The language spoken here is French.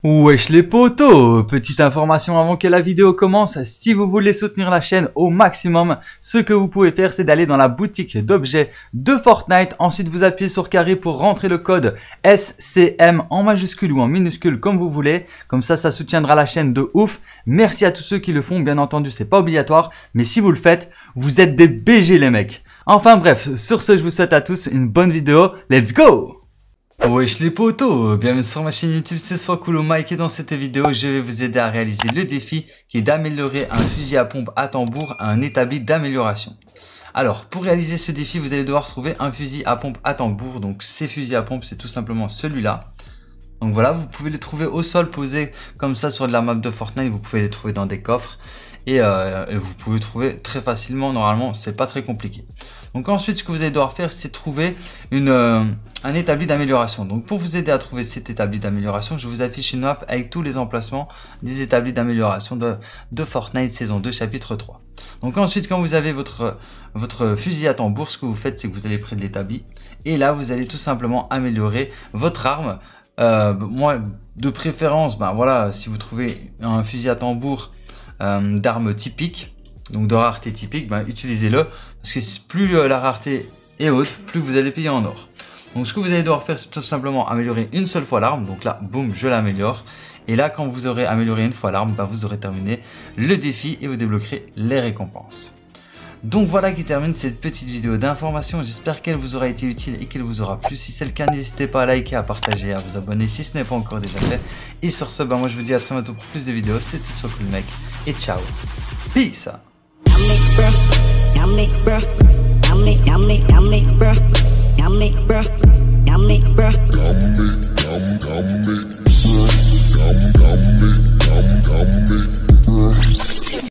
Wesh les potos, petite information avant que la vidéo commence, si vous voulez soutenir la chaîne au maximum, ce que vous pouvez faire c'est d'aller dans la boutique d'objets de Fortnite, ensuite vous appuyez sur carré pour rentrer le code SCM en majuscule ou en minuscule comme vous voulez, comme ça soutiendra la chaîne de ouf. Merci à tous ceux qui le font, bien entendu c'est pas obligatoire, mais si vous le faites, vous êtes des BG les mecs. Enfin bref, sur ce je vous souhaite à tous une bonne vidéo, let's go! Wesh les potos, bienvenue sur ma chaîne YouTube, c'est Soiscool Mike et dans cette vidéo je vais vous aider à réaliser le défi qui est d'améliorer un fusil à pompe à tambour à un établi d'amélioration. Alors pour réaliser ce défi vous allez devoir trouver un fusil à pompe à tambour, donc ces fusils à pompe c'est tout simplement celui-là. Donc voilà, vous pouvez les trouver au sol posés comme ça sur de la map de Fortnite, vous pouvez les trouver dans des coffres et vous pouvez trouver très facilement, normalement c'est pas très compliqué. Donc ensuite ce que vous allez devoir faire c'est trouver un établi d'amélioration. Donc pour vous aider à trouver cet établi d'amélioration, je vous affiche une map avec tous les emplacements des établis d'amélioration de Fortnite saison 2 chapitre 3. Donc ensuite quand vous avez votre fusil à tambour, ce que vous faites c'est que vous allez près de l'établi et là vous allez tout simplement améliorer votre arme. Moi de préférence, ben voilà, si vous trouvez un fusil à tambour d'armes typiques, donc de rareté typique, ben utilisez-le parce que plus la rareté est haute, plus vous allez payer en or. Donc ce que vous allez devoir faire c'est tout simplement améliorer une seule fois l'arme, donc là boum je l'améliore et là quand vous aurez amélioré une fois l'arme, ben, vous aurez terminé le défi et vous débloquerez les récompenses. Donc voilà qui termine cette petite vidéo d'information, j'espère qu'elle vous aura été utile et qu'elle vous aura plu. Si c'est le cas, n'hésitez pas à liker, à partager, à vous abonner si ce n'est pas encore déjà fait. Et sur ce, bah moi je vous dis à très bientôt pour plus de vidéos, c'était Soiscool mec et ciao, peace. Yummy, bruh.